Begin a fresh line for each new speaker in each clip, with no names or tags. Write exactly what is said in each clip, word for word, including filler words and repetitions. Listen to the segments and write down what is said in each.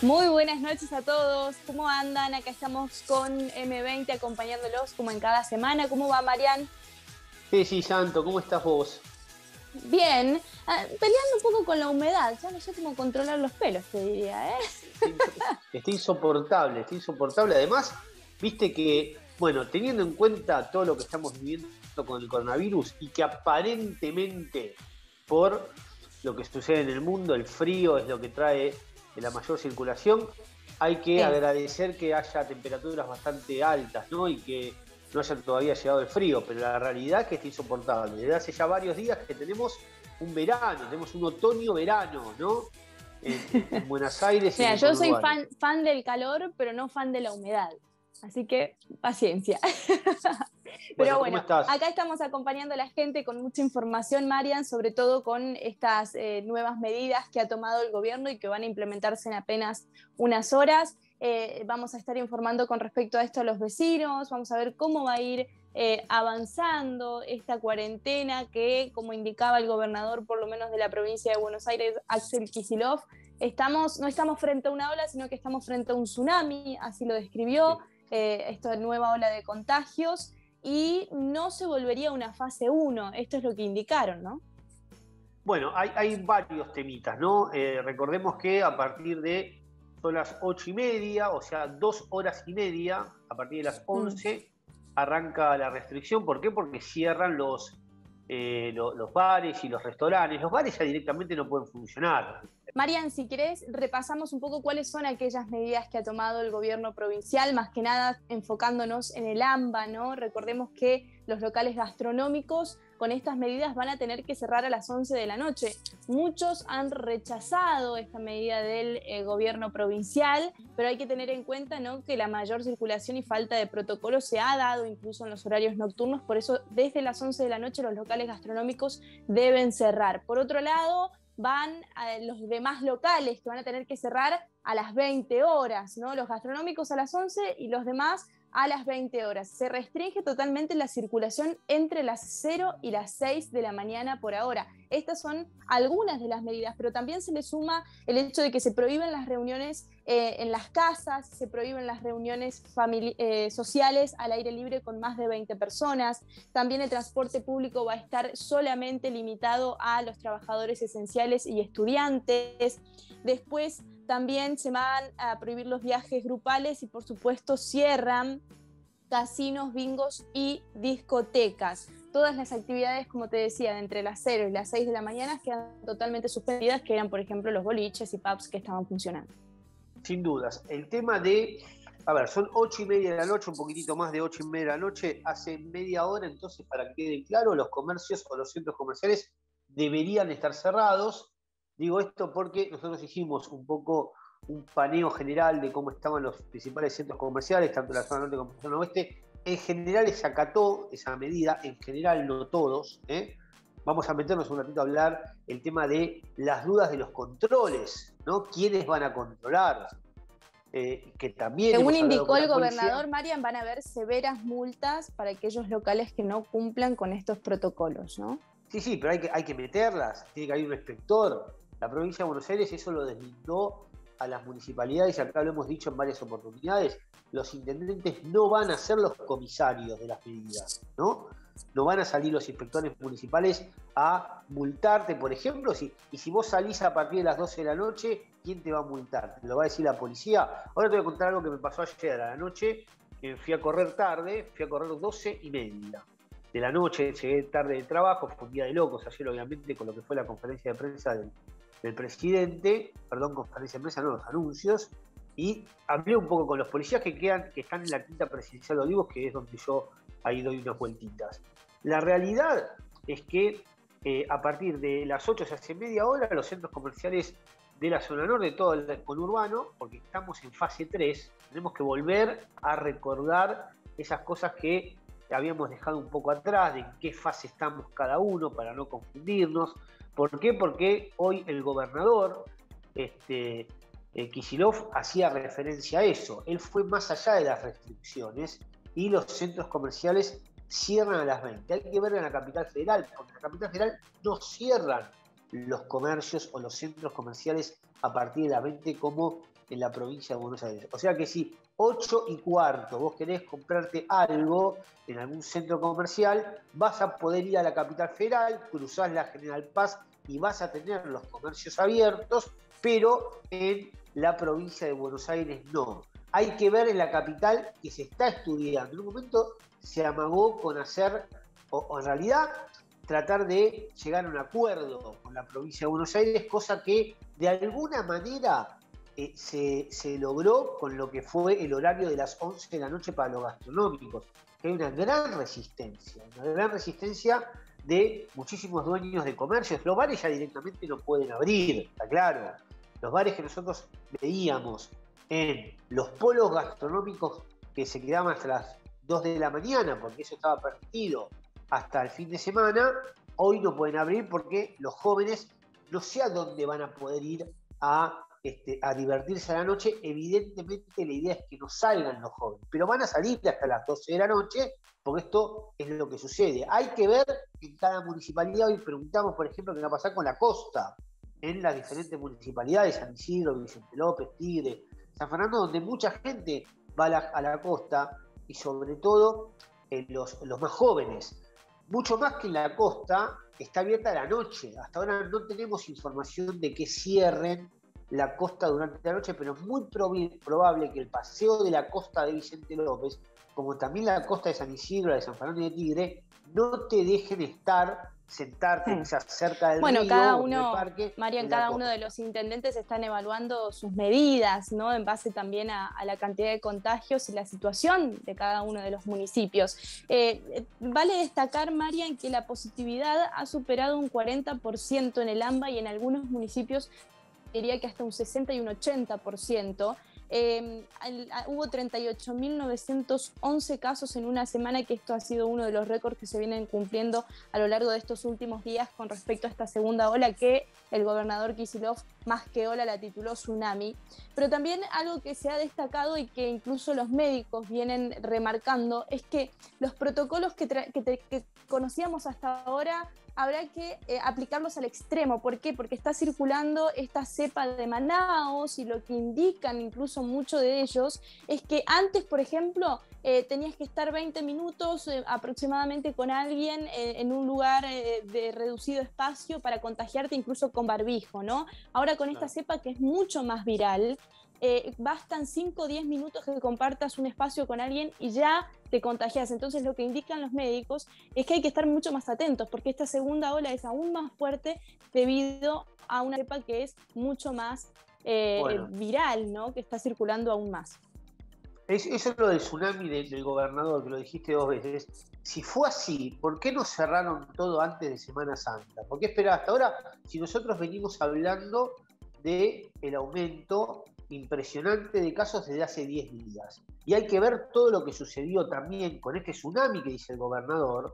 Muy buenas noches a todos, ¿cómo andan? Acá estamos con eme veinte acompañándolos como en cada semana. ¿Cómo va, Marian?
Sí, sí, Santo, ¿cómo estás vos?
Bien, ah, peleando un poco con la humedad, ya no sé cómo controlar los pelos, te diría, ¿eh?
Está, ins- está insoportable, está insoportable. Además, viste que, bueno, teniendo en cuenta todo lo que estamos viviendo con el coronavirus y que aparentemente por lo que sucede en el mundo, el frío es lo que trae la mayor circulación, hay que
Sí.
agradecer que haya temperaturas bastante altas, ¿no? Y que no haya todavía llegado el frío, pero la realidad es que está insoportable. Desde hace ya varios días que tenemos un verano, tenemos un otoño-verano, ¿no? En, en- en Buenos Aires y en
Mira,
el
yo soy
conurbano.
fan, fan del calor, pero no fan de la humedad, así que paciencia. Pero
Bueno, ¿cómo
bueno,
estás?
acá estamos acompañando a la gente con mucha información, Marian, sobre todo con estas eh, nuevas medidas que ha tomado el gobierno y que van a implementarse en apenas unas horas. Eh, vamos a estar informando con respecto a esto a los vecinos, vamos a ver cómo va a ir eh, avanzando esta cuarentena que, como indicaba el gobernador, por lo menos de la provincia de Buenos Aires, Axel Kicillof, estamos, no estamos frente a una ola, sino que estamos frente a un tsunami, así lo describió,
Sí.
eh, esta nueva ola de contagios, y no se volvería a una fase uno. Esto es lo que indicaron, ¿no?
Bueno, hay, hay varios temitas, ¿no? Eh, recordemos que a partir de son las ocho y media, o sea, dos horas y media, a partir de las
Mm.
once arranca la restricción. ¿Por qué? Porque cierran los, eh, lo- los bares y los restaurantes. Los bares ya directamente no pueden funcionar.
Marian, si querés, repasamos un poco cuáles son aquellas medidas que ha tomado el gobierno provincial, más que nada enfocándonos en el AMBA, ¿no? Recordemos que los locales gastronómicos con estas medidas van a tener que cerrar a las once de la noche. Muchos han rechazado esta medida del eh, gobierno provincial, pero hay que tener en cuenta, ¿no?, que la mayor circulación y falta de protocolo se ha dado incluso en los horarios nocturnos, por eso desde las once de la noche los locales gastronómicos deben cerrar. Por otro lado, van a los demás locales que van a tener que cerrar a las veinte horas, ¿no? Los gastronómicos a las once y los demás a las veinte horas. Se restringe totalmente la circulación entre las cero y las seis de la mañana por ahora. Estas son algunas de las medidas, pero también se le suma el hecho de que se prohíben las reuniones eh, en las casas, se prohíben las reuniones eh, sociales al aire libre con más de veinte personas. También el transporte público va a estar solamente limitado a los trabajadores esenciales y estudiantes. Después también se van a prohibir los viajes grupales y, por supuesto, cierran casinos, bingos y discotecas. Todas las actividades, como te decía, de entre las cero y las seis de la mañana quedan totalmente suspendidas, que eran, por ejemplo, los boliches y pubs que estaban funcionando.
Sin dudas. El tema de, a ver, son ocho y media de la noche, un poquitito más de ocho y media de la noche, hace media hora. Entonces, para que quede claro, los comercios o los centros comerciales deberían estar cerrados. Digo esto porque nosotros hicimos un poco un paneo general de cómo estaban los principales centros comerciales, tanto la zona norte como la zona oeste. En general se acató esa medida, en general no todos, ¿eh? Vamos a meternos un ratito a hablar el tema de las dudas de los controles, ¿no? ¿Quiénes van a controlar? Eh, que también
Según
hemos hablado
indicó
con
el
la policía.
gobernador, Marian, van a haber severas multas para aquellos locales que no cumplan con estos protocolos, ¿no?
Sí, sí, pero hay que, hay que meterlas, tiene que haber un inspector. La provincia de Buenos Aires eso lo deslindó a las municipalidades, y acá lo hemos dicho en varias oportunidades, los intendentes no van a ser los comisarios de las medidas, ¿no? No van a salir los inspectores municipales a multarte, por ejemplo, si, y si vos salís a partir de las doce de la noche, ¿quién te va a multar? ¿Te lo va a decir la policía? Ahora te voy a contar algo que me pasó ayer a la noche, que fui a correr tarde, fui a correr doce y media de la noche, llegué tarde de trabajo, fue un día de locos ayer, obviamente, con lo que fue la conferencia de prensa del, del presidente, perdón, conferencia de prensa, no, los anuncios, y hablé un poco con los policías que quedan, que están en la quinta presidencial de Olivos, que es donde yo ahí doy unas vueltitas. La realidad es que eh, a partir de las ocho, se hace media hora, los centros comerciales de la zona norte, de todo el conurbano, porque estamos en fase tres, tenemos que volver a recordar esas cosas que habíamos dejado un poco atrás, de en qué fase estamos cada uno para no confundirnos. ¿Por qué? Porque hoy el gobernador, este, eh, Kicillof, hacía referencia a eso. Él fue más allá de las restricciones y los centros comerciales cierran a las veinte. Hay que ver en la capital federal, porque en la capital federal no cierran los comercios o los centros comerciales a partir de las veinte como en la provincia de Buenos Aires. O sea que si ocho y cuarto vos querés comprarte algo en algún centro comercial, vas a poder ir a la capital federal, cruzás la General Paz y vas a tener los comercios abiertos, pero en la provincia de Buenos Aires no. Hay que ver en la capital que se está estudiando. En un momento se amagó con hacer, o, o en realidad tratar de llegar a un acuerdo con la provincia de Buenos Aires, cosa que de alguna manera eh, se, se logró con lo que fue el horario de las once de la noche para los gastronómicos. Que hay una gran resistencia, una gran resistencia de muchísimos dueños de comercios. Los bares ya directamente no pueden abrir, está claro. Los bares que nosotros veíamos en los polos gastronómicos que se quedaban hasta las dos de la mañana, porque eso estaba permitido hasta el fin de semana, hoy no pueden abrir porque los jóvenes no sé a dónde van a poder ir a, este, a divertirse a la noche. Evidentemente la idea es que no salgan los jóvenes, pero van a salir hasta las doce de la noche, porque esto es lo que sucede. Hay que ver en cada municipalidad. Hoy preguntamos, por ejemplo, qué va a pasar con la costa, en las diferentes municipalidades, San Isidro, Vicente López, Tigre, San Fernando, donde mucha gente va a la, a la costa, y sobre todo eh, los, los más jóvenes. Mucho más que en la costa, está abierta la noche. Hasta ahora no tenemos información de que cierren la costa durante la noche, pero es muy prob- probable que el paseo de la costa de Vicente López, como también la costa de San Isidro, de San Fernando y de Tigre, no te dejen estar, sentarte
Hmm.
quizás cerca del
Bueno,
río
cada
o en el
uno,
parque.
Marian,
en la
cada
costa.
uno de los intendentes están evaluando sus medidas, ¿no? En base también a, a la cantidad de contagios y la situación de cada uno de los municipios. Eh, vale destacar, Marian, que la positividad ha superado un cuarenta por ciento en el AMBA y en algunos municipios diría que hasta un sesenta y un ochenta por ciento. Eh, al, a, hubo treinta y ocho mil novecientos once casos en una semana, que esto ha sido uno de los récords que se vienen cumpliendo a lo largo de estos últimos días con respecto a esta segunda ola, que el gobernador Kicillof, más que ola, la tituló tsunami. Pero también algo que se ha destacado y que incluso los médicos vienen remarcando es que los protocolos que, que, te, que conocíamos hasta ahora habrá que eh, aplicarlos al extremo. ¿Por qué? Porque está circulando esta cepa de Manaos, y lo que indican incluso muchos de ellos es que antes, por ejemplo, eh, tenías que estar veinte minutos eh, aproximadamente con alguien eh, en un lugar eh, de reducido espacio para contagiarte, incluso con barbijo, ¿no? Ahora con esta cepa, que es mucho más viral, Eh, bastan cinco o diez minutos que compartas un espacio con alguien y ya te contagias. Entonces lo que indican los médicos es que hay que estar mucho más atentos, porque esta segunda ola es aún más fuerte debido a una cepa que es mucho más eh, bueno. viral, ¿no? Que está circulando aún más.
Es, eso es lo del tsunami del, del gobernador, que lo dijiste dos veces. Si fue así, ¿por qué no cerraron todo antes de Semana Santa? ¿Por qué esperar hasta ahora si nosotros venimos hablando del aumento impresionante de casos desde hace diez días? Y hay que ver todo lo que sucedió también con este tsunami que dice el gobernador,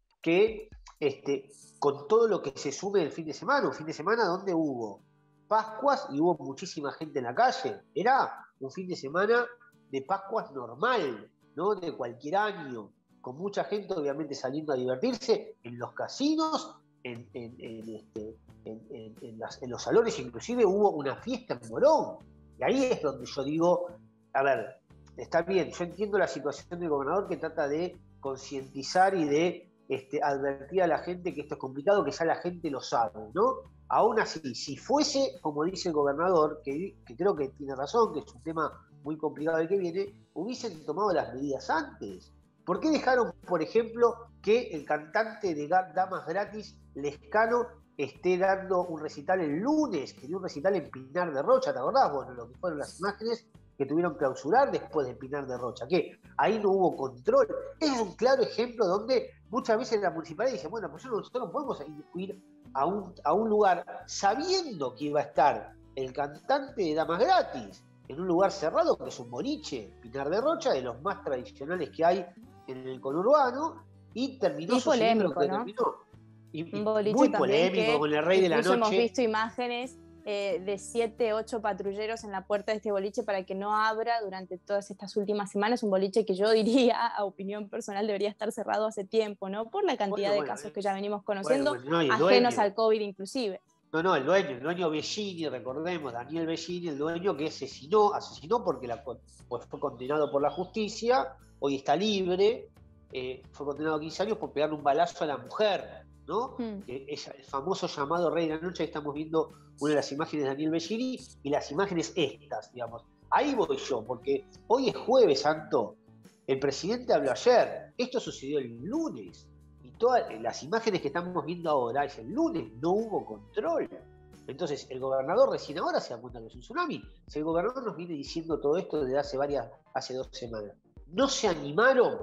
que este, con todo lo que se sube el fin de semana, un fin de semana donde hubo Pascuas y hubo muchísima gente en la calle. Era un fin de semana de Pascuas normal, ¿no? De cualquier año, con mucha gente obviamente saliendo a divertirse en los casinos, en, en, en, este, en, en, en, las, en los salones, inclusive hubo una fiesta en Morón. Y ahí es donde yo digo, a ver, está bien, yo entiendo la situación del gobernador, que trata de concientizar y de este, advertir a la gente que esto es complicado, que ya la gente lo sabe, ¿no? Aún así, si fuese, como dice el gobernador, que, que creo que tiene razón, que es un tema muy complicado el que viene, hubiesen tomado las medidas antes. ¿Por qué dejaron, por ejemplo, que el cantante de Damas Gratis, Lescano, esté dando un recital el lunes, que dio un recital en Pinar de Rocha? ¿Te acordás? Bueno, lo que fueron las imágenes que tuvieron que clausurar después de Pinar de Rocha, que ahí no hubo control. Es un claro ejemplo donde muchas veces la municipalidad dice, bueno, pues nosotros no podemos ir a un, a un lugar sabiendo que iba a estar el cantante de Damas Gratis en un lugar cerrado, que es un boliche, Pinar de Rocha, de los más tradicionales que hay en el conurbano, y terminó
y
sucediendo
polémico,
lo que
¿no?
terminó. Y,
un boliche
muy
que
polémico, con el rey de la noche.
Hemos visto imágenes eh, de siete, ocho patrulleros en la puerta de este boliche para que no abra durante todas estas últimas semanas. Un boliche que yo diría, a opinión personal, debería estar cerrado hace tiempo, ¿no? Por la cantidad bueno, de bueno, casos eh. que ya venimos conociendo, bueno, bueno, no, ajenos al COVID inclusive.
No, no, el dueño, el dueño Bellini, recordemos, Daniel Bellini, el dueño que asesinó, asesinó porque la, pues fue condenado por la justicia, hoy está libre, eh, fue condenado a quince años por pegarle un balazo a la mujer, ¿no? Mm. Que es el famoso llamado Rey de la Noche. Ahí estamos viendo una de las imágenes de Daniel Bellini y las imágenes estas, digamos. Ahí voy yo, porque hoy es Jueves Santo, el presidente habló ayer, esto sucedió el lunes. Y todas las imágenes que estamos viendo ahora es el lunes, no hubo control. Entonces, el gobernador recién ahora se da cuenta que es un tsunami. Si el gobernador nos viene diciendo todo esto desde hace varias, hace dos semanas. No se animaron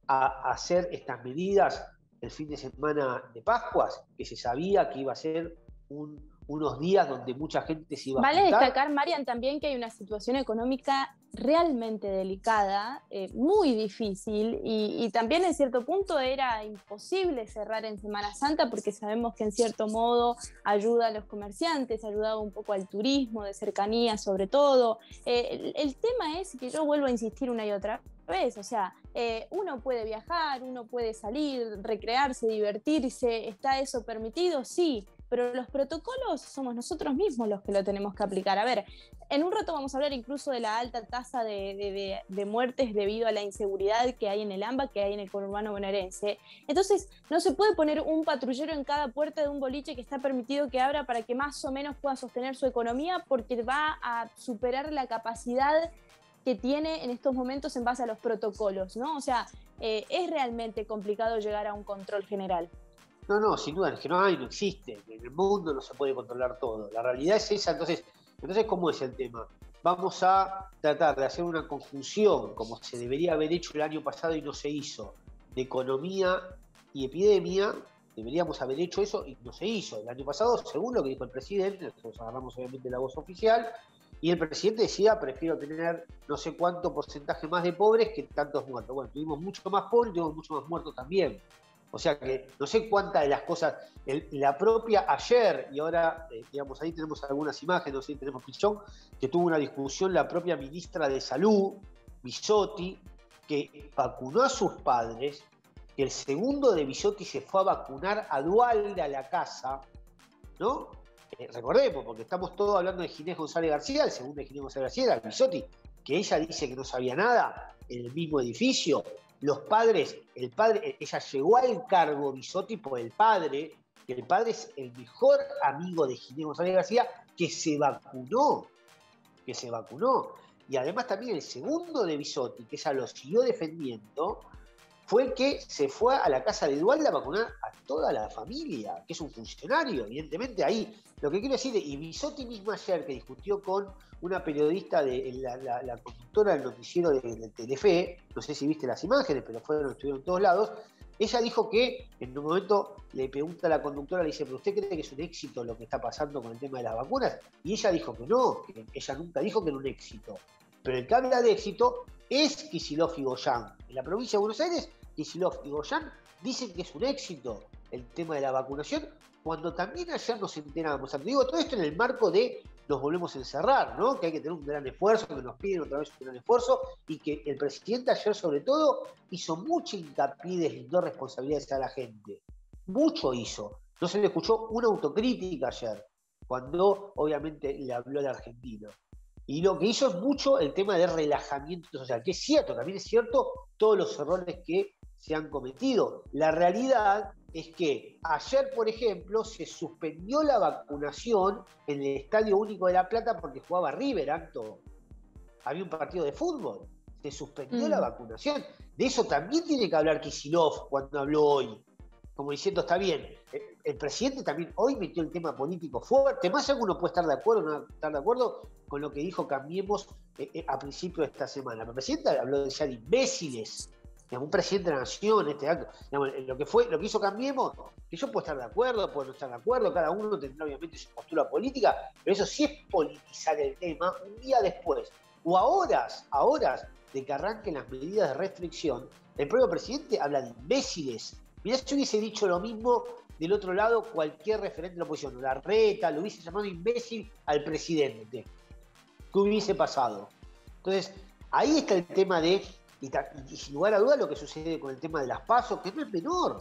a hacer estas medidas el fin de semana de Pascuas, que se sabía que iba a ser un, unos días donde mucha gente se iba a
Vale
juntar.
destacar, Marian, también que hay una situación económica realmente delicada, eh, muy difícil, y, y también en cierto punto era imposible cerrar en Semana Santa porque sabemos que en cierto modo ayuda a los comerciantes, ayudaba un poco al turismo de cercanía sobre todo. Eh, el, el tema es que yo vuelvo a insistir una y otra vez, o sea, eh, uno puede viajar, uno puede salir, recrearse, divertirse, ¿está eso permitido? Sí, pero los protocolos somos nosotros mismos los que lo tenemos que aplicar. A ver, en un rato vamos a hablar incluso de la alta tasa de, de, de, de muertes debido a la inseguridad que hay en el AMBA, que hay en el conurbano bonaerense. Entonces, no se puede poner un patrullero en cada puerta de un boliche que está permitido que abra para que más o menos pueda sostener su economía, porque va a superar la capacidad que tiene en estos momentos en base a los protocolos, ¿no? O sea, eh, es realmente complicado llegar a un control general.
No, no, sin duda, es que no hay, no existe. En el mundo no se puede controlar todo. La realidad es esa. Entonces, entonces ¿cómo es el tema? Vamos a tratar de hacer una conjunción, como se debería haber hecho el año pasado y no se hizo, de economía y epidemia. Deberíamos haber hecho eso y no se hizo. El año pasado, según lo que dijo el presidente, nosotros agarramos obviamente la voz oficial, y el presidente decía, prefiero tener no sé cuánto porcentaje más de pobres que tantos muertos. Bueno, tuvimos mucho más pobres y tuvimos mucho más muertos también. O sea que no sé cuántas de las cosas, el, la propia ayer, y ahora, eh, digamos, ahí tenemos algunas imágenes, no sé si tenemos pichón, que tuvo una discusión la propia ministra de Salud, Bisotti, que vacunó a sus padres, que el segundo de Bisotti se fue a vacunar a Dualde a la casa, ¿no? Eh, recordemos, porque estamos todos hablando de Ginés González García, el segundo de Ginés González García era Bisotti, que ella dice que no sabía nada en el mismo edificio. Los padres, el padre, ella llegó al cargo Bisotti por el padre, que el padre es el mejor amigo de Ginés González García, que se vacunó, que se vacunó. Y además también el segundo de Bisotti, que ella lo siguió defendiendo, fue el que se fue a la casa de Dualde a vacunar a toda la familia, que es un funcionario, evidentemente ahí. Lo que quiero decir, y Bisotti misma ayer, que discutió con una periodista, de la, la, la conductora del noticiero de, de Telefe, no sé si viste las imágenes, pero fueron, estuvieron en todos lados, ella dijo que en un momento le pregunta a la conductora, le dice, ¿pero usted cree que es un éxito lo que está pasando con el tema de las vacunas? Y ella dijo que no, que ella nunca dijo que era un éxito. Pero el que habla de éxito es Kicillof y Goyán. En la provincia de Buenos Aires, Kicillof y Goyán dicen que es un éxito el tema de la vacunación, cuando también ayer nos enteramos. Te digo, todo esto en el marco de nos volvemos a encerrar, ¿no? Que hay que tener un gran esfuerzo, que nos piden otra vez un gran esfuerzo, y que el presidente ayer, sobre todo, hizo mucho hincapié y deslindó responsabilidades a la gente. Mucho hizo. No se le escuchó una autocrítica ayer, cuando obviamente le habló al argentino. Y lo que hizo es mucho el tema de relajamiento social, que es cierto, también es cierto todos los errores que se han cometido. La realidad es que ayer, por ejemplo, se suspendió la vacunación en el Estadio Único de La Plata porque jugaba River, Anto. Había un partido de fútbol. Se suspendió mm. la vacunación. De eso también tiene que hablar Kicillof cuando habló hoy. Como diciendo, está bien, el presidente también hoy metió el tema político fuerte. Más alguno puede estar de acuerdo o no estar de acuerdo con lo que dijo Cambiemos eh, eh, a principio de esta semana. El presidente habló de ya de imbéciles. Digamos, un presidente de la nación, este acto, digamos, lo que fue, lo que hizo Cambiemos, que yo puedo estar de acuerdo, puedo no estar de acuerdo, cada uno tendrá obviamente su postura política, pero eso sí es politizar el tema un día después, o a horas, a horas de que arranquen las medidas de restricción. El propio presidente habla de imbéciles. Mirá, si hubiese dicho lo mismo del otro lado cualquier referente de la oposición, Larreta, lo hubiese llamado imbécil al presidente. ¿Qué hubiese pasado? Entonces, ahí está el tema de, y, y sin lugar a dudas lo que sucede con el tema de las PASO, que no es menor.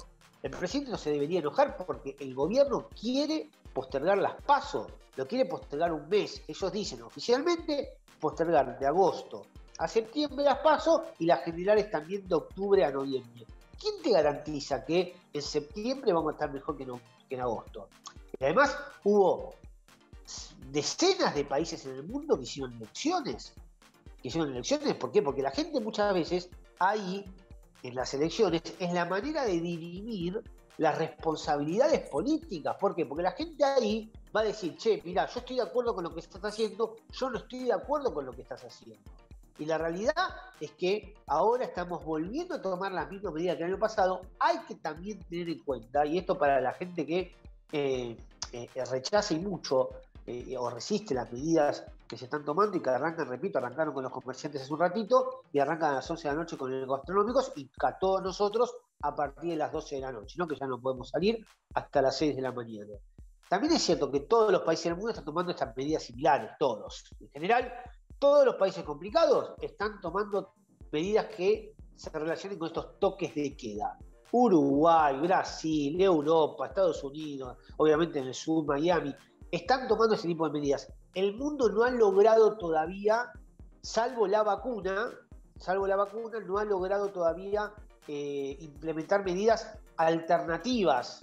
El presidente no se debería enojar porque el gobierno quiere postergar las PASO, lo quiere postergar un mes. Ellos dicen oficialmente postergar de agosto a septiembre las PASO y las generales también de octubre a noviembre. ¿Quién te garantiza que en septiembre vamos a estar mejor que, no, que en agosto? Y además hubo decenas de países en el mundo que hicieron elecciones. Que hicieron elecciones, ¿por qué? Porque la gente muchas veces ahí, en las elecciones, es la manera de dirimir las responsabilidades políticas. ¿Por qué? Porque la gente ahí va a decir, che, mirá, yo estoy de acuerdo con lo que estás haciendo, yo no estoy de acuerdo con lo que estás haciendo. Y la realidad es que ahora estamos volviendo a tomar las mismas medidas que el año pasado. Hay que también tener en cuenta, y esto para la gente que eh, eh, rechaza y mucho eh, o resiste las medidas que se están tomando y que arrancan, repito, arrancaron con los comerciantes hace un ratito y arrancan a las once de la noche con los gastronómicos y a todos nosotros a partir de las doce de la noche, ¿no? Que ya no podemos salir hasta las seis de la mañana. También es cierto que todos los países del mundo están tomando estas medidas similares, todos. En general, todos los países complicados están tomando medidas que se relacionen con estos toques de queda. Uruguay, Brasil, Europa, Estados Unidos, obviamente en el sur, Miami, están tomando ese tipo de medidas. El mundo no ha logrado todavía, salvo la vacuna, salvo la vacuna, no ha logrado todavía eh, implementar medidas alternativas,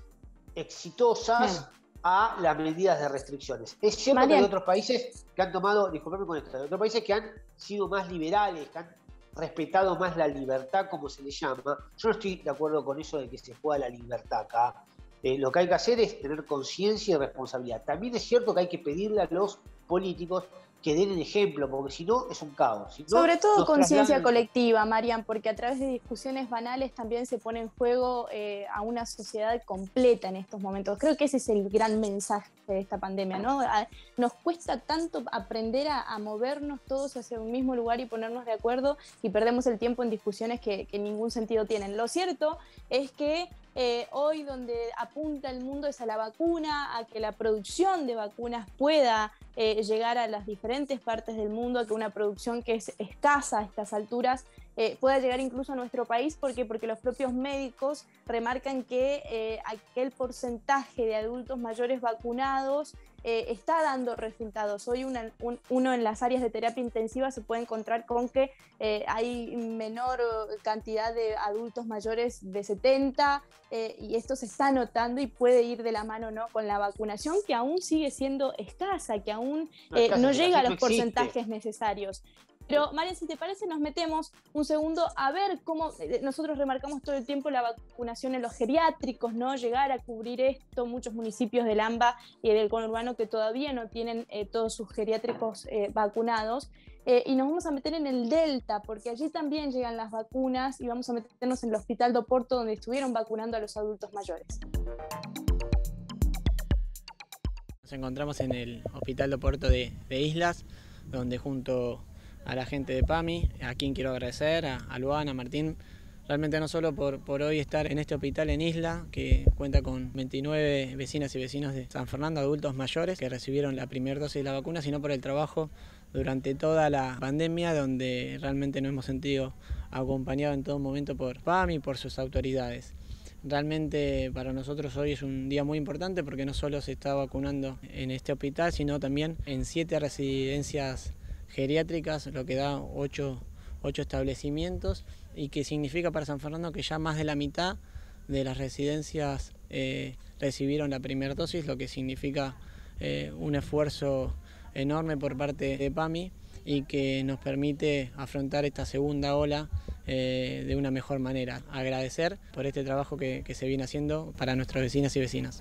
exitosas, Bien. a las medidas de restricciones. Es cierto Marian. que hay otros países que han tomado, disculpame con esto, hay otros países que han sido más liberales, que han respetado más la libertad, como se le llama. Yo no estoy de acuerdo con eso de que se juega la libertad acá. Eh, lo que hay que hacer es tener conciencia y responsabilidad. También es cierto que hay que pedirle a los políticos que den el ejemplo, porque si no es un caos. Si no,
Sobre todo conciencia trasladan... colectiva, Marian, porque a través de discusiones banales también se pone en juego eh, a una sociedad completa en estos momentos. Creo que ese es el gran mensaje de esta pandemia, ¿no? A, nos cuesta tanto aprender a, a movernos todos hacia un mismo lugar y ponernos de acuerdo y perdemos el tiempo en discusiones que, que ningún sentido tienen. Lo cierto es que Eh, hoy donde apunta el mundo es a la vacuna, a que la producción de vacunas pueda eh, llegar a las diferentes partes del mundo, a que una producción que es escasa a estas alturas eh, pueda llegar incluso a nuestro país. ¿Por qué? Porque los propios médicos remarcan que eh, aquel porcentaje de adultos mayores vacunados eh, está dando resultados. Hoy una, un, uno en las áreas de terapia intensiva se puede encontrar con que eh, hay menor cantidad de adultos mayores de setenta eh, y esto se está notando y puede ir de la mano, ¿no?, con la vacunación, que aún sigue siendo escasa, que aún eh, no, no llega a los porcentajes necesarios. Pero, Marian, si te parece, nos metemos un segundo a ver cómo nosotros remarcamos todo el tiempo la vacunación en los geriátricos, ¿no? Llegar a cubrir esto, muchos municipios del AMBA y del conurbano que todavía no tienen eh, todos sus geriátricos eh, vacunados. Eh, y nos vamos a meter en el Delta, porque allí también llegan las vacunas, y vamos a meternos en el Hospital do Porto, donde estuvieron vacunando a los adultos mayores.
Nos encontramos en el Hospital do Porto de, de Islas, donde junto a la gente de PAMI, a quien quiero agradecer, a, a Luana, a Martín, realmente no solo por, por hoy estar en este hospital en Isla, que cuenta con veintinueve vecinas y vecinos de San Fernando, adultos mayores, que recibieron la primera dosis de la vacuna, sino por el trabajo durante toda la pandemia, donde realmente nos hemos sentido acompañados en todo momento por PAMI y por sus autoridades. Realmente para nosotros hoy es un día muy importante porque no solo se está vacunando en este hospital, sino también en siete residencias geriátricas, lo que da ocho, ocho establecimientos, y que significa para San Fernando que ya más de la mitad de las residencias eh, recibieron la primera dosis, lo que significa eh, un esfuerzo enorme por parte de PAMI y que nos permite afrontar esta segunda ola eh, de una mejor manera. Agradecer por este trabajo que, que se viene haciendo para nuestras vecinas y vecinas.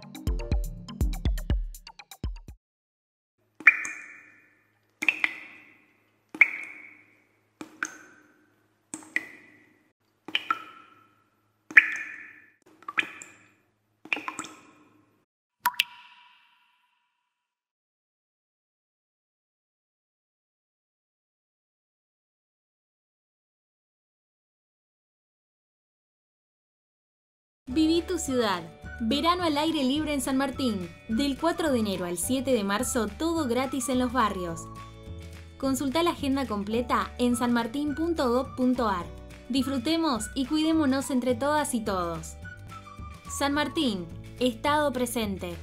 Viví tu ciudad. Verano al aire libre en San Martín. Del cuatro de enero al siete de marzo, todo gratis en los barrios. Consulta la agenda completa en sanmartin punto gob punto ar. Disfrutemos y cuidémonos entre todas y todos. San Martín, Estado presente.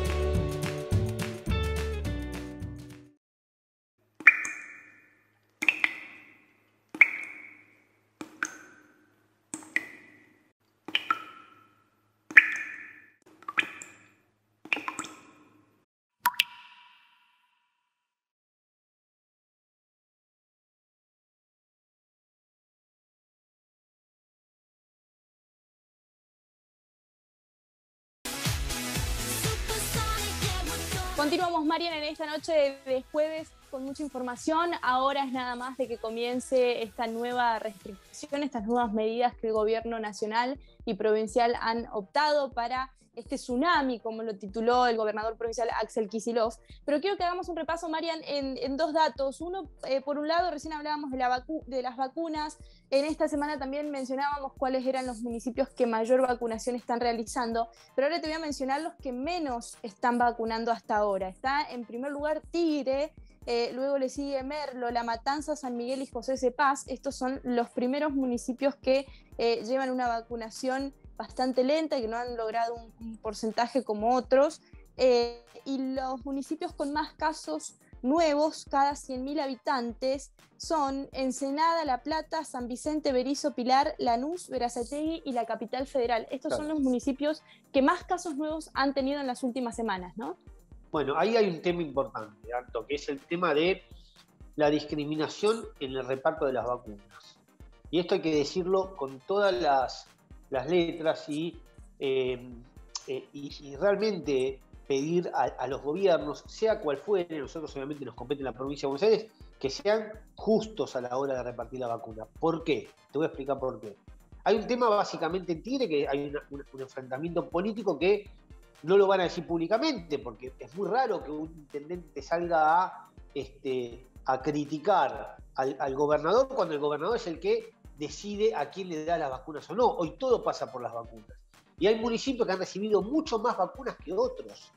Continuamos, Marian, en esta noche de jueves con mucha información. Ahora es nada más de que comience esta nueva restricción, estas nuevas medidas que el gobierno nacional y provincial han optado para este tsunami, como lo tituló el gobernador provincial Axel Kicillof. Pero quiero que hagamos un repaso, Marian, en, en dos datos. Uno, eh, por un lado, recién hablábamos de, la vacu de las vacunas. En esta semana también mencionábamos cuáles eran los municipios que mayor vacunación están realizando, pero ahora te voy a mencionar los que menos están vacunando hasta ahora. Está en primer lugar Tigre, eh, luego le sigue Merlo, La Matanza, San Miguel y José C. Paz. Estos son los primeros municipios que eh, llevan una vacunación bastante lenta y que no han logrado un, un porcentaje como otros. Eh, y los municipios con más casos nuevos cada cien mil habitantes son Ensenada, La Plata, San Vicente, Berisso, Pilar, Lanús, Berazategui y la Capital Federal. Estos claro. son los municipios que más casos nuevos han tenido en las últimas semanas, ¿no?
Bueno, ahí hay un tema importante, Anto, que es el tema de la discriminación en el reparto de las vacunas. Y esto hay que decirlo con todas las, las letras y, eh, eh, y, y realmente pedir a, a los gobiernos, sea cual fuere, nosotros obviamente nos compete en la provincia de Buenos Aires, que sean justos a la hora de repartir la vacuna. ¿Por qué? Te voy a explicar por qué. Hay un tema básicamente en Tigre, que hay una, una, un enfrentamiento político que no lo van a decir públicamente, porque es muy raro que un intendente salga a, este, a criticar al, al gobernador cuando el gobernador es el que decide a quién le da las vacunas o no. Hoy todo pasa por las vacunas. Y hay municipios que han recibido mucho más vacunas que otros.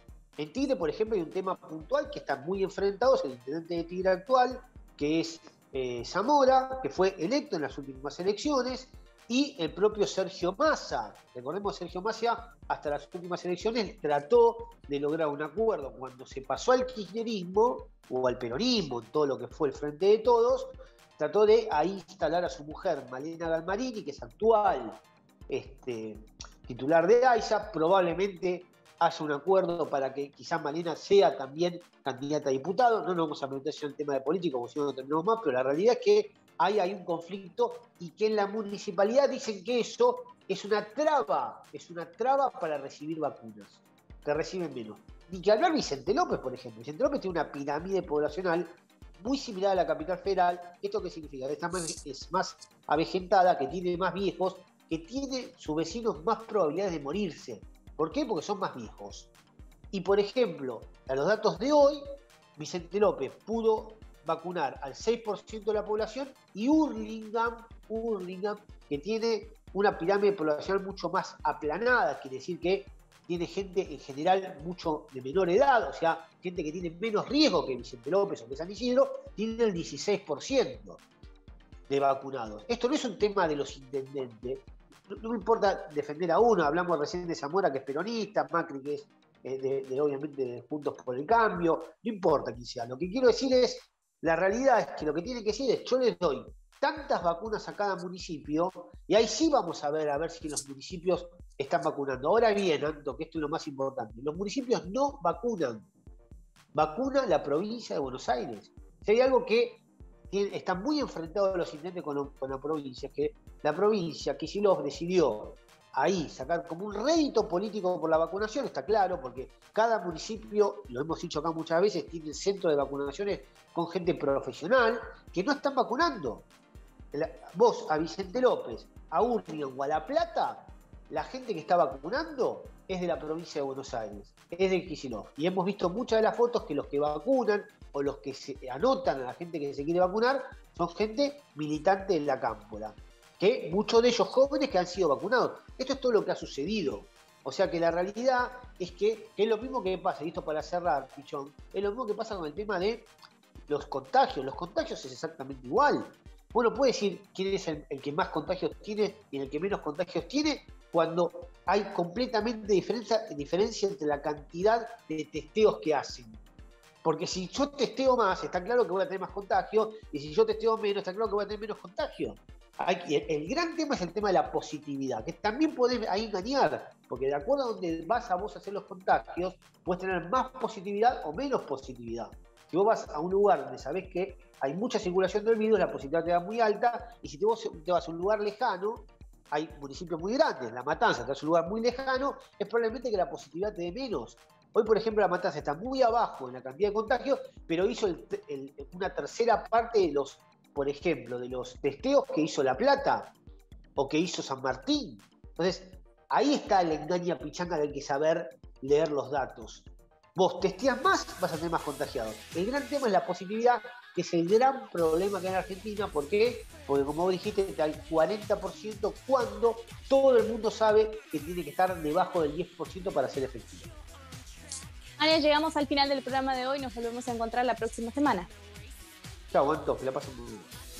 En Tigre, por ejemplo, hay un tema puntual que están muy enfrentados, el intendente de Tigre actual, que es eh, Zamora, que fue electo en las últimas elecciones, y el propio Sergio Massa. Recordemos, Sergio Massa, hasta las últimas elecciones, trató de lograr un acuerdo. Cuando se pasó al kirchnerismo, o al peronismo, en todo lo que fue el Frente de Todos, trató de ahí instalar a su mujer, Malena Galmarini, que es actual este, titular de AISA. Probablemente hace un acuerdo para que quizás Malena sea también candidata a diputado. No nos vamos a meter en el tema de político, porque si no, no terminamos más, pero la realidad es que ahí hay un conflicto y que en la municipalidad dicen que eso es una traba, es una traba para recibir vacunas, que reciben menos. Ni que hablar Vicente López, por ejemplo. Vicente López tiene una pirámide poblacional muy similar a la Capital Federal. ¿Esto qué significa? Que está más, es más avejentada, que tiene más viejos, que tiene sus vecinos más probabilidades de morirse. ¿Por qué? Porque son más viejos. Y por ejemplo, a los datos de hoy, Vicente López pudo vacunar al seis por ciento de la población y Hurlingham, Hurlingham, que tiene una pirámide poblacional mucho más aplanada, quiere decir que tiene gente en general mucho de menor edad, o sea, gente que tiene menos riesgo que Vicente López o que San Isidro, tiene el dieciséis por ciento de vacunados. Esto no es un tema de los intendentes. No, no me importa defender a uno, hablamos recién de Zamora, que es peronista, Macri, que es eh, de, de, obviamente de Juntos por el Cambio, no importa quién sea. Lo que quiero decir es, la realidad es que lo que tiene que decir es, yo les doy tantas vacunas a cada municipio, y ahí sí vamos a ver, a ver si los municipios están vacunando. Ahora bien, Anto, que esto es lo más importante, los municipios no vacunan, vacuna la provincia de Buenos Aires. Si hay algo que tiene, está muy enfrentado a los intendentes con, con la provincia, es que la provincia, Kicillof, decidió ahí sacar como un rédito político por la vacunación, está claro, porque cada municipio, lo hemos dicho acá muchas veces, tiene centro de vacunaciones con gente profesional que no están vacunando. Vos a Vicente López, a Hurlingham o a La Plata, la gente que está vacunando es de la provincia de Buenos Aires, es de Kicillof. Y hemos visto muchas de las fotos que los que vacunan o los que se anotan a la gente que se quiere vacunar son gente militante en la cámpora, que muchos de ellos jóvenes que han sido vacunados. Esto es todo lo que ha sucedido. O sea que la realidad es que, que es lo mismo que pasa, y esto para cerrar, Pichón, es lo mismo que pasa con el tema de los contagios. Los contagios es exactamente igual. Uno puede decir quién es el, el que más contagios tiene y el que menos contagios tiene, cuando hay completamente diferencia, diferencia entre la cantidad de testeos que hacen. Porque si yo testeo más, está claro que voy a tener más contagio, y si yo testeo menos, está claro que voy a tener menos contagio. Hay, el, el gran tema es el tema de la positividad, que también podés ahí engañar, porque de acuerdo a donde vas a vos a hacer los contagios, puedes tener más positividad o menos positividad. Si vos vas a un lugar donde sabés que hay mucha circulación del virus, la positividad te da muy alta, y si te, vos te vas a un lugar lejano, hay municipios muy grandes, La Matanza, que es un lugar muy lejano, es probablemente que la positividad te dé menos. Hoy, por ejemplo, La Matanza está muy abajo en la cantidad de contagios, pero hizo el, el, una tercera parte de los, por ejemplo, de los testeos que hizo La Plata o que hizo San Martín. Entonces, ahí está el engaña pichanga de que saber leer los datos. Vos testeas más, vas a tener más contagiados. El gran tema es la positividad, que es el gran problema que hay en Argentina. ¿Por qué? Porque, como vos dijiste, hay cuarenta por ciento cuando todo el mundo sabe que tiene que estar debajo del diez por ciento para ser efectivo.
Ania, llegamos al final del programa de hoy. Nos volvemos a encontrar la próxima semana.
Chao, Anto, que la pasen muy bien.